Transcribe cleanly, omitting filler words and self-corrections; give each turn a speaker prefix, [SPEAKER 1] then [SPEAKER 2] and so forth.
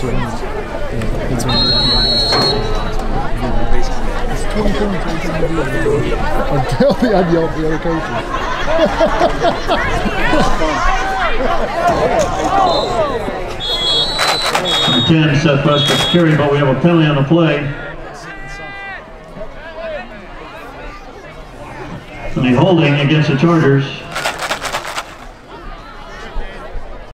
[SPEAKER 1] That's what that's what it's 20 points every time you do it. Until I'd yell at the other coaches.
[SPEAKER 2] Number 10, Seth Westbrook carry, but we have a penalty on the play. And a holding against the Chargers.